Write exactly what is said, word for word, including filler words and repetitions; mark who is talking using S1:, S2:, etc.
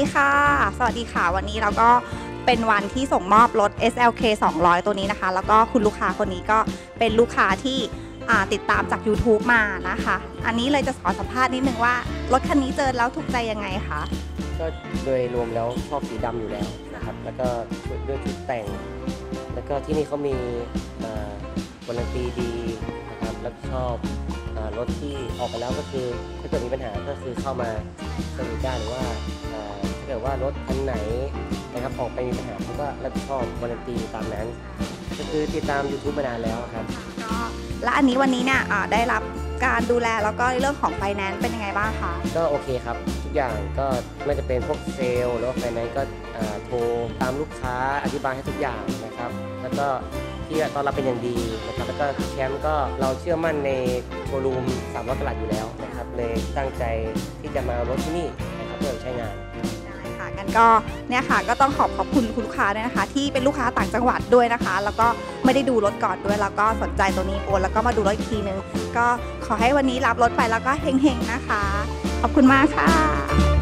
S1: ค่ะสวัสดีค่ะวันนี้เราก็เป็นวันที่ส่งมอบรถ เอส แอล เค สองร้อย ตัวนี้นะคะแล้วก็คุณลูกค้าคนนี้ก็เป็นลูกค้าที่ติดตามจาก ยูทูบ มานะคะอันนี้เลยจะขอสัมภาษณ์นิดนึงว่ารถคันนี้เจอแล้วถูกใจยังไงคะ
S2: ก็โดยรวมแล้วชอบสีดำอยู่แล้วนะครับแล้วก็ด้วยชุดแต่งแล้วก็ที่นี่เขามีวารันตีดีนะครับแล้วชอบรถที่ออกไปแล้วก็คือถ้าเกิดมีปัญหาก็คือเข้ามาเซอร์วิสได้หรือว่าถ้าเกิดว่ารถคันไหนนะครับออกไปมีปัญหาเขาก็รับผิดชอบวารันตีตามนั้นก็คือติดตาม ยูทูบ มานานแล้วครับ
S1: ก็และอันนี้วันนี้เนี่ยได้รับการดูแลแล้วก็เรื่องของไฟแนนซ์เป็นยังไงบ้างคะ
S2: ก็โอเคครับทุกอย่างก็ไม่จะเป็นพวกเซลล์หรือว่าไฟแนนซ์ก็โทรตามลูกค้าอธิบายให้ทุกอย่างนะครับแล้วก็ที่ตอนรับเป็นอย่างดีนะครับแล้วก็แชมป์ก็เราเชื่อมั่นในโชว์รูมสามร้อยกะรัตอยู่แล้วนะครับเลยตั้งใจที่จะมารถที่นี่นะครับเพื่อใช้งาน
S1: ได้ค่ะกันก็เนี่ยค่ะก็ต้องขอบขอบคุณคุณลูกค้าด้วยนะคะที่เป็นลูกค้าต่างจังหวัดด้วยนะคะแล้วก็ไม่ได้ดูรถก่อนด้วยแล้วก็สนใจตัวนี้โอนแล้วก็มาดูรถอีกทีนึงก็ขอให้วันนี้รับรถไปแล้วก็เฮงๆนะคะขอบคุณมากค่ะ